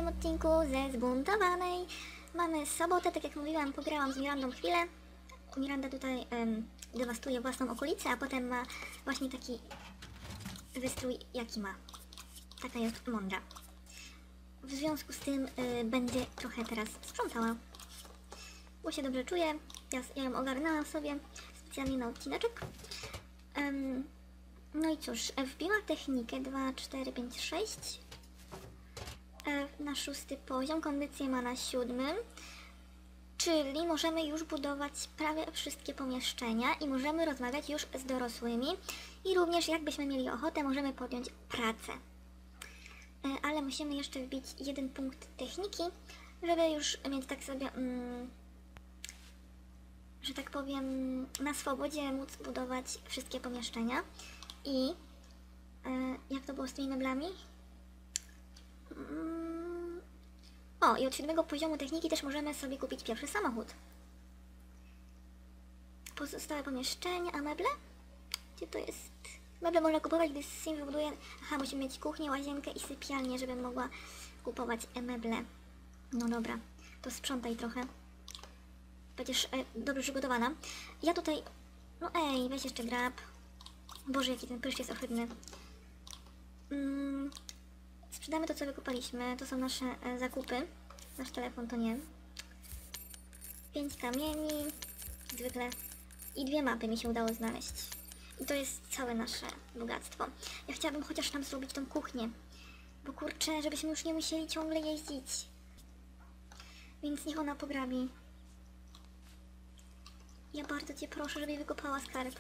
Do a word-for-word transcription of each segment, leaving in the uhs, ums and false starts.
dzisiejszym odcinku ze Zbuntowanej. Mamy sobotę, tak jak mówiłam, pograłam z Mirandą chwilę. Miranda tutaj um, dewastuje własną okolicę, a potem ma właśnie taki wystrój, jaki ma. Taka jest mądra. W związku z tym y, będzie trochę teraz sprzątała. Bo się dobrze czuję. Ja, ja ją ogarnęłam sobie specjalnie na odcineczek. Um, no i cóż, wbiła technikę dwa, cztery, pięć, sześć na szósty poziom, kondycję ma na siódmym, czyli możemy już budować prawie wszystkie pomieszczenia i możemy rozmawiać już z dorosłymi i również jakbyśmy mieli ochotę, możemy podjąć pracę. Ale musimy jeszcze wbić jeden punkt techniki, żeby już mieć tak sobie, mm, że tak powiem, na swobodzie móc budować wszystkie pomieszczenia. I e, jak to było z tymi meblami? Mm, o, i od siódmego poziomu techniki też możemy sobie kupić pierwszy samochód. Pozostałe pomieszczenia, a meble? Gdzie to jest? Meble można kupować, gdy Sim wybuduje... Aha, musimy mieć kuchnię, łazienkę i sypialnię, żebym mogła kupować meble. No dobra, to sprzątaj trochę. Będziesz e, dobrze przygotowana. Ja tutaj... No ej, weź jeszcze grab. Boże, jaki ten pryszcz jest ohydny. Mm, sprzedamy to, co wykupaliśmy. To są nasze e, zakupy. Nasz telefon to nie. Pięć kamieni. Zwykle. I dwie mapy mi się udało znaleźć. I to jest całe nasze bogactwo. Ja chciałabym chociaż tam zrobić tą kuchnię. Bo kurczę, żebyśmy już nie musieli ciągle jeździć. Więc niech ona pograbi. Ja bardzo Cię proszę, żebyś wykopała skarb.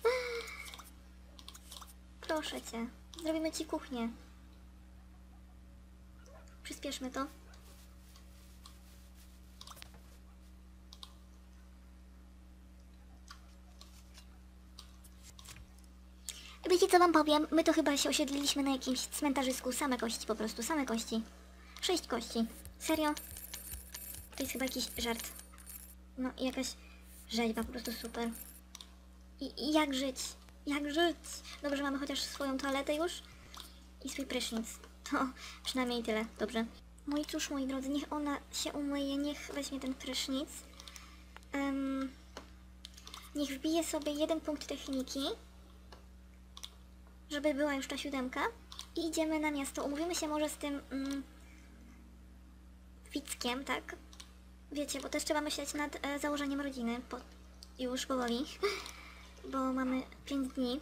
Proszę Cię. Zrobimy Ci kuchnię. Przyspieszmy to. Wiecie, co Wam powiem? My to chyba się osiedliliśmy na jakimś cmentarzysku. Same kości po prostu, same kości. Sześć kości. Serio? To jest chyba jakiś żart. No i jakaś rzeźba, po prostu super. I, i jak żyć? Jak żyć? Dobrze, mamy chociaż swoją toaletę już i swój prysznic. To przynajmniej tyle, dobrze. No i cóż, moi drodzy, niech ona się umyje, niech weźmie ten prysznic. Um, niech wbije sobie jeden punkt techniki, żeby była już ta siódemka. I idziemy na miasto. Umówimy się może z tym um, Wickiem, tak? Wiecie, bo też trzeba myśleć nad e, założeniem rodziny. Po, już powoli. Bo mamy pięć dni.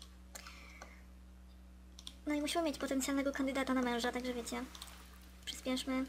No i musimy mieć potencjalnego kandydata na męża, także wiecie. Przyspieszmy.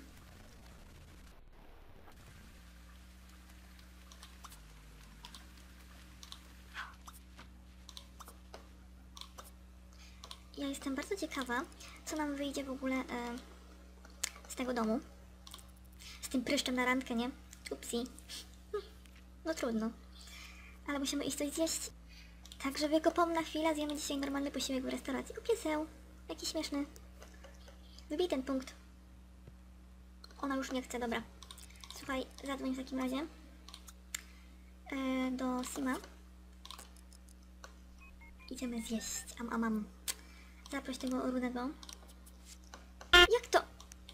Ja jestem bardzo ciekawa, co nam wyjdzie w ogóle e, z tego domu. Z tym pryszczem na randkę, nie? Upsi. No trudno. Ale musimy iść coś zjeść. Także wiekopomna chwila, zjemy dzisiaj normalny posiłek w restauracji. O, pieseł. Jaki śmieszny. Wybij ten punkt. Ona już nie chce, dobra. Słuchaj, zadzwoń w takim razie e, do Sima. Idziemy zjeść. Am, am, am. Zaproś tego rudego. Jak to?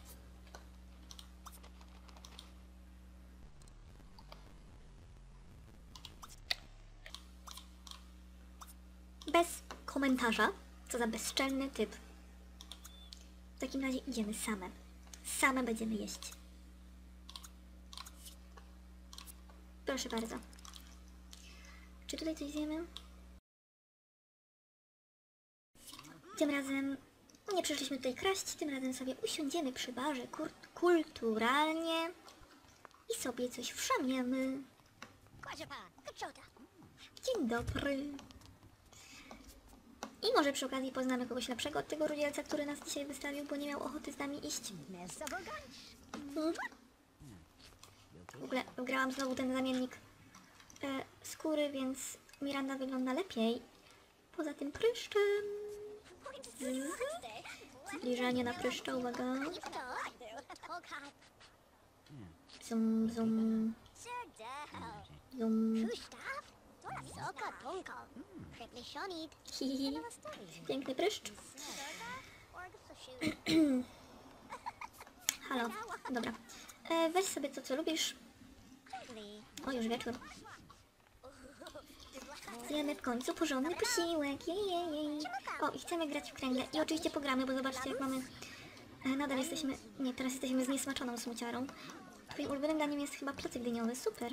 Bez komentarza. Co za bezczelny typ. W takim razie idziemy same. Same będziemy jeść. Proszę bardzo. Czy tutaj coś zjemy? Tym razem nie przyszliśmy tutaj kraść, tym razem sobie usiądziemy przy barze kulturalnie i sobie coś wszamiemy. Dzień dobry. I może przy okazji poznamy kogoś lepszego od tego rudzielca, który nas dzisiaj wystawił, bo nie miał ochoty z nami iść. Hmm. W ogóle grałam znowu ten zamiennik e, skóry, więc Miranda wygląda lepiej. Poza tym pryszczem. Zbliżanie na pryszcza, uwaga. Zoom, zoom. Zoom. Hihi. Piękny pryszcz. Halo. Dobra. E, weź sobie to, co lubisz. O, już wieczór. Zjemy w końcu porządny posiłek. Jej, jej, jej. O, i chcemy grać w kręgle. I oczywiście pogramy, bo zobaczcie, jak mamy... E, nadal jesteśmy... Nie, teraz jesteśmy z niesmaczoną smuciarą. Twoim ulubionym daniem jest chyba placek dyniowy. Super.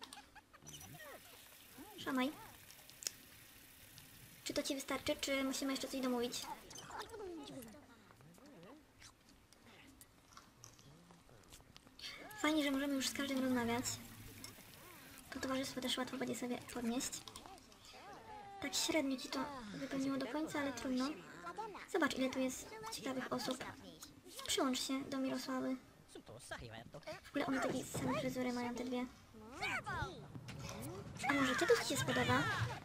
Szamaj. Czy to ci wystarczy, czy musimy jeszcze coś domówić? Fajnie, że możemy już z każdym rozmawiać. To towarzystwo też łatwo będzie sobie podnieść. Tak średnio ci to wypełniło do końca, ale trudno. Zobacz, ile tu jest ciekawych osób. Przyłącz się do Mirosławy. W ogóle one takie same fryzury mają, te dwie. A może ty to ci się spodoba?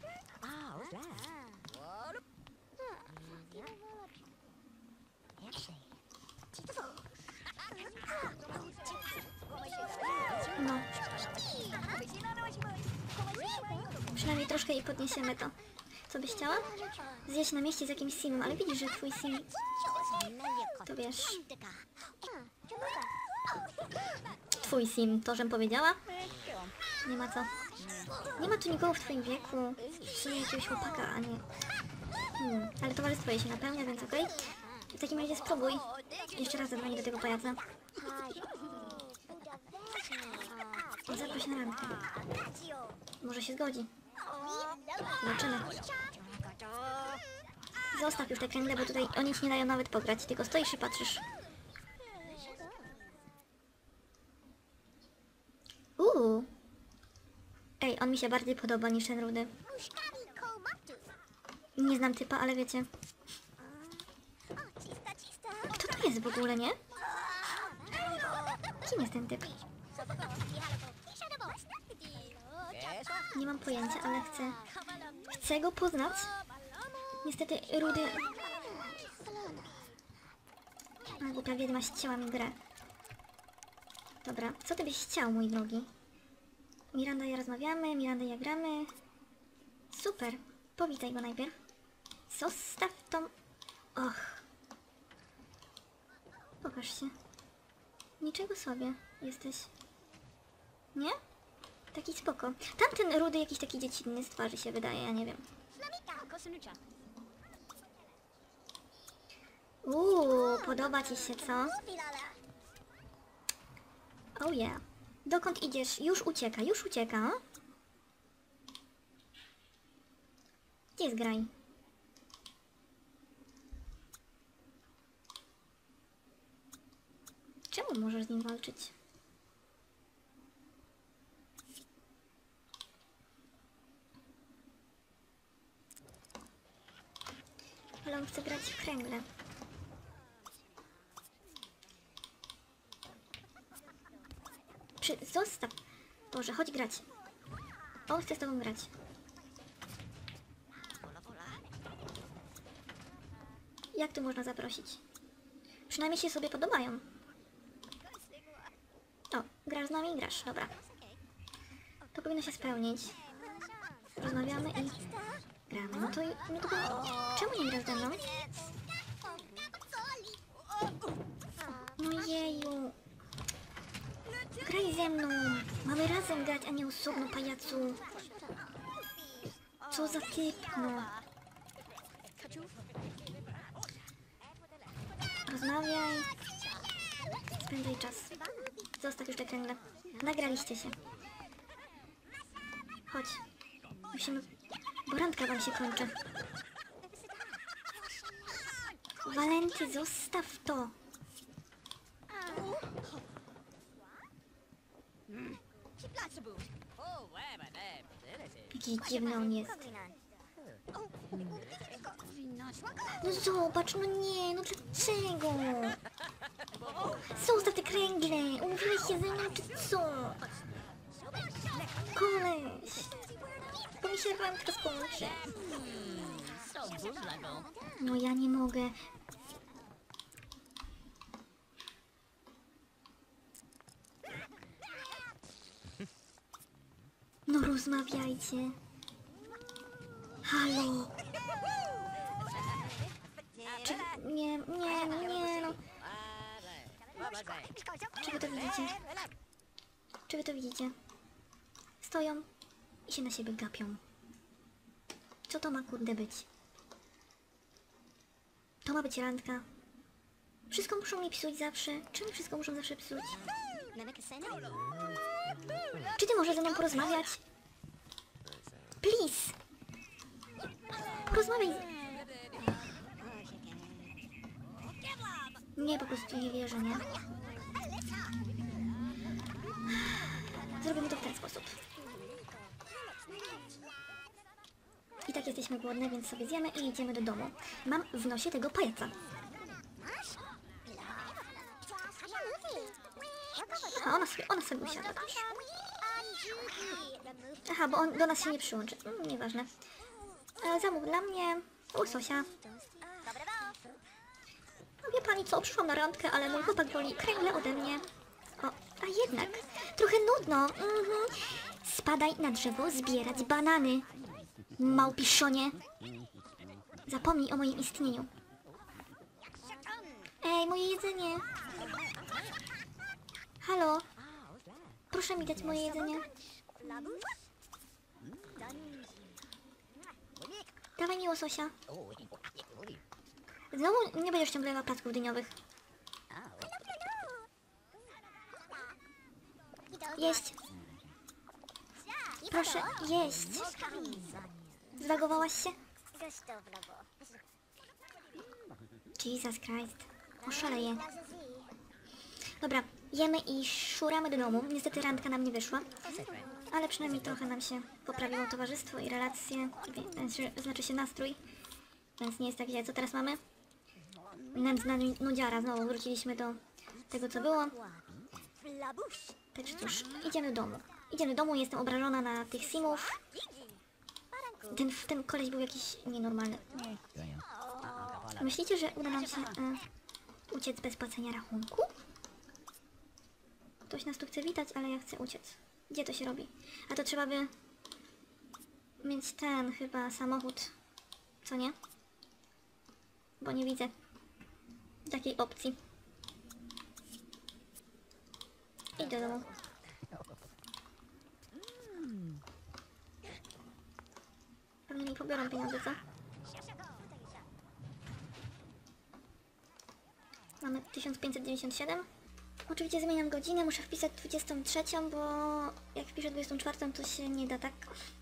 No. Przynajmniej troszkę jej podniesiemy to. Co byś chciała? Zjeść na mieście z jakimś simem, ale widzisz, że twój sim... To wiesz... Twój sim, to żem powiedziała? Nie ma co. Nie ma tu nikogo w twoim wieku. W sumie jakiegoś chłopaka, a nie... Hmm, ale towarzystwo jej się napełnia, więc okej. Okay. W takim razie spróbuj. Jeszcze raz zadzwonię do tego pajaca. Zaproś na randkę. Może się zgodzi. Zobaczymy. Zostaw już te kręgle, bo tutaj oni ci nie dają nawet pograć. Tylko stoisz i patrzysz. Uuu. Ej, on mi się bardziej podoba niż ten rudy. Nie znam typa, ale wiecie. Kto to jest w ogóle, nie? Kim jest ten typ? Nie mam pojęcia, ale chcę... Chcę go poznać. Niestety rudy... A głupia wiedźma ścięła mi grę. Dobra, co ty byś chciał, mój drogi? Miranda i ja rozmawiamy, Miranda i ja gramy. Super, powitaj go najpierw. Zostaw tą... Och. Pokaż się. Niczego sobie jesteś. Nie? Taki spoko. Tamten rudy jakiś taki dziecinny z twarzy się wydaje, ja nie wiem. Uuu, podoba ci się, co? Oh yeah. Dokąd idziesz? Już ucieka, już ucieka. Gdzie jest Graj? Czemu możesz z nim walczyć? Ale on chce grać w kręgle. Przy... Zostaw! Boże, chodź grać. On chce z tobą grać. Jak tu można zaprosić? Przynajmniej się sobie podobają. O, grasz z nami? Grasz, dobra. To powinno się spełnić. Rozmawiamy i... Gramy. No to... No to... Czemu nie grasz ze mną? No jeju. Graj ze mną. Mamy razem grać, a nie osobno, pajacu. Co za typ, no. Rozmawiaj. Spędzaj czas. Zostaw już te kręgle. Nagraliście się. Chodź. Musimy... Bo randka wam się kończy. Walenty, zostaw to. Jaki dziwny on jest. No zobacz, no nie, no dlaczego? Zostaw te kręgle. Umówiłeś się ze mną, czy co? Koleś. Bo mi się randka skończy. No ja nie mogę. No rozmawiajcie. Halo. Czy... Nie, nie, nie, no. Czy wy to widzicie? Czy wy to widzicie? Stoją i się na siebie gapią. Co to ma kurde być? To ma być randka. Wszystko muszą mi psuć zawsze. Czemu wszystko muszą zawsze psuć? Czy ty możesz ze mną porozmawiać? Please! Porozmawiaj! Nie, po prostu nie wierzę, nie? Zrobimy to w ten sposób. I tak jesteśmy głodne, więc sobie zjemy i idziemy do domu. Mam w nosie tego pajaca. A ona sobie, ona sobie usiadła też. Aha, bo on do nas się nie przyłączy. Mm, nieważne. E, zamów dla mnie łososia. No wie pani co, przyszłam na randkę, ale mój chłopak woli kręgle ode mnie. O, a jednak, trochę nudno. Mhm. Spadaj na drzewo zbierać banany. Małpiszonie. Zapomnij o moim istnieniu. Ej, moje jedzenie. Halo? Proszę mi dać moje jedzenie. Dawaj mi łososia. Znowu nie będziesz ciągle placków dyniowych. Jeść. Proszę, jeść. Zwagowałaś się? Jesus Christ. Oszaleję. Dobra, jemy i szuramy do domu. Niestety randka nam nie wyszła. Ale przynajmniej trochę nam się poprawiło towarzystwo i relacje. Znaczy, znaczy się nastrój. Więc nie jest tak źle. Co teraz mamy? Nędzna nudziara. Znowu wróciliśmy do tego, co było. Także cóż, idziemy do domu. Idziemy do domu, jestem obrażona na tych simów. Ten, ten koleś był jakiś nienormalny. Myślicie, że uda nam się e, uciec bez płacenia rachunku? Ktoś nas tu chce witać, ale ja chcę uciec. Gdzie to się robi? A to trzeba by mieć ten chyba samochód. Co nie? Bo nie widzę takiej opcji. Idź do domu. Pewnie mi pobiorą pieniądze, co? Mamy tysiąc pięćset dziewięćdziesiąt siedem. Oczywiście zmieniam godzinę, muszę wpisać dwudziestą trzecią, bo jak wpiszę dwudziestą czwartą, to się nie da tak.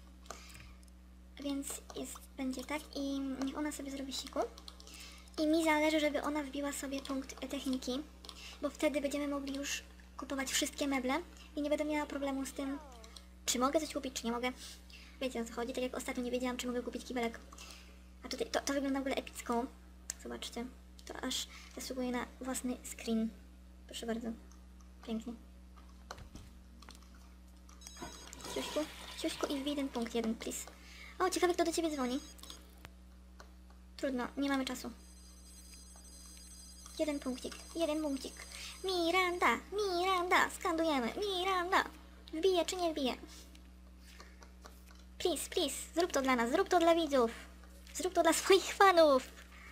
Więc jest, będzie tak i niech ona sobie zrobi siku. I mi zależy, żeby ona wbiła sobie punkt techniki, bo wtedy będziemy mogli już kupować wszystkie meble i nie będę miała problemu z tym, czy mogę coś kupić, czy nie mogę. Wiecie o co chodzi, tak jak ostatnio nie wiedziałam, czy mogę kupić kibelek. A tutaj to, to wygląda w ogóle epicko. Zobaczcie, to aż zasługuje na własny screen. Proszę bardzo, pięknie. Ciuśku, ciuśku i wbij ten punkt jeden, please. O, ciekawe kto do ciebie dzwoni. Trudno, nie mamy czasu. Jeden punkcik, jeden punkcik. Miranda, Miranda, skandujemy, Miranda. Wbije czy nie wbije? Please, please, zrób to dla nas, zrób to dla widzów. Zrób to dla swoich fanów.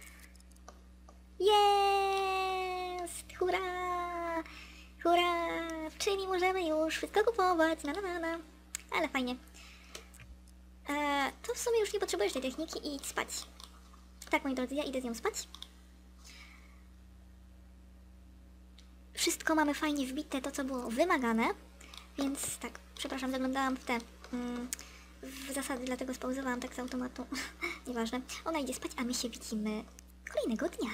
Jest! Hurra! Hurra! Czyli możemy już wszystko kupować, na na na na. Ale fajnie. Eee, to w sumie już nie potrzebujesz tej techniki i idź spać. Tak, moi drodzy, ja idę z nią spać. Wszystko mamy fajnie wbite, to co było wymagane. Więc tak, przepraszam, zaglądałam w te... Mm, w zasady, dlatego spauzowałam tak z automatu. Nieważne. Ona idzie spać, a my się widzimy kolejnego dnia.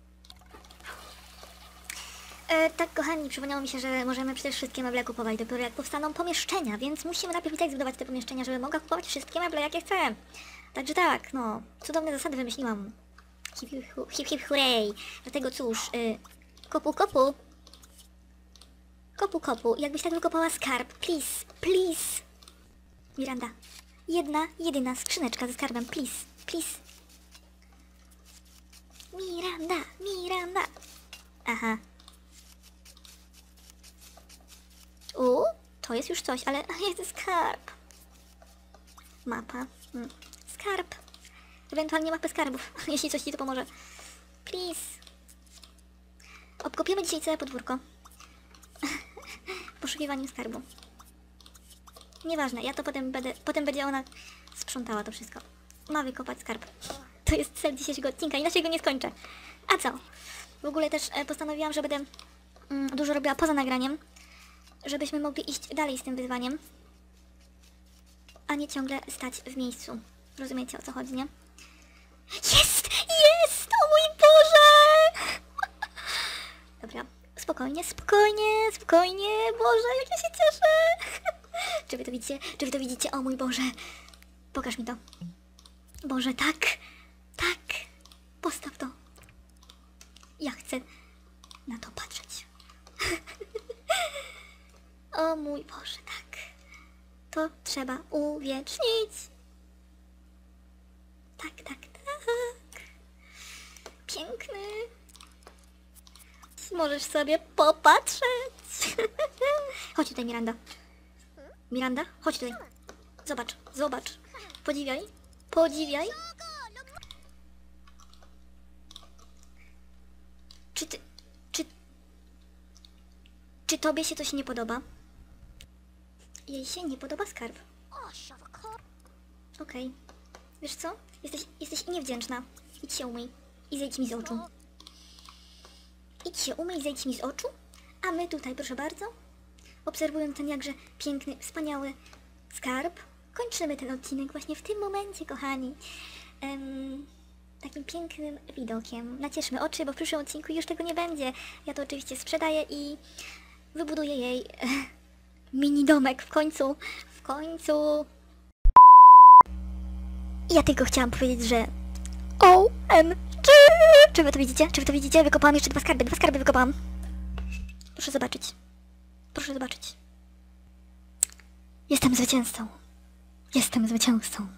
E, tak, kochani, przypomniało mi się, że możemy przecież wszystkie meble kupować dopiero jak powstaną pomieszczenia, więc musimy najpierw i tak zbudować te pomieszczenia, żeby mogła kupować wszystkie meble, jakie chcę. Także tak, no, cudowne zasady wymyśliłam. Hip hip, hu, hip, hip hooray. Dlatego cóż, y, kopu kopu. Kopu kopu, jakbyś tak wykopała skarb, please, please. Miranda, jedna, jedyna skrzyneczka ze skarbem, please, please. Miranda, Miranda. Aha. U, to jest już coś, ale ja chcę skarb. Mapa. Hmm. Skarb. Ewentualnie mapę skarbów, jeśli coś ci to pomoże. Please. Obkopiemy dzisiaj całe podwórko. poszukiwaniu skarbu. Nieważne, ja to potem będę, potem będzie ona sprzątała to wszystko. Ma wykopać skarb. To jest cel dzisiejszego odcinka, inaczej go nie skończę. A co? W ogóle też e, postanowiłam, że będę mm, dużo robiła poza nagraniem, żebyśmy mogli iść dalej z tym wyzwaniem, a nie ciągle stać w miejscu. Rozumiecie, o co chodzi, nie? Jest! Jest! O mój Boże! Dobra, spokojnie, spokojnie, spokojnie. Boże, jak ja się cieszę! Czy wy to widzicie? Czy wy to widzicie? O mój Boże! Pokaż mi to. Boże, tak! Tak! Postaw to. Ja chcę na to patrzeć. O mój Boże, tak. To trzeba uwiecznić. Tak, tak, tak. Piękny. Możesz sobie popatrzeć. Chodź tutaj, Miranda. Miranda, chodź tutaj. Zobacz, zobacz. Podziwiaj, podziwiaj. Czy ty... Czy... Czy tobie się coś nie podoba? Jej się nie podoba skarb. Okej. Okay. Wiesz co? Jesteś, jesteś niewdzięczna. Idź się umyj i zejdź mi z oczu. Idź się umyj i zejdź mi z oczu. A my tutaj, proszę bardzo, obserwując ten jakże piękny, wspaniały skarb, kończymy ten odcinek właśnie w tym momencie, kochani. Um, takim pięknym widokiem. Nacieszmy oczy, bo w przyszłym odcinku już tego nie będzie. Ja to oczywiście sprzedaję i wybuduję jej mini domek w końcu. W końcu. Ja tylko chciałam powiedzieć, że O M G! Czy wy to widzicie? Czy wy to widzicie? Wykopałam jeszcze dwa skarby. Dwa skarby wykopałam. Proszę zobaczyć. Proszę zobaczyć. Jestem zwycięzcą. Jestem zwycięzcą.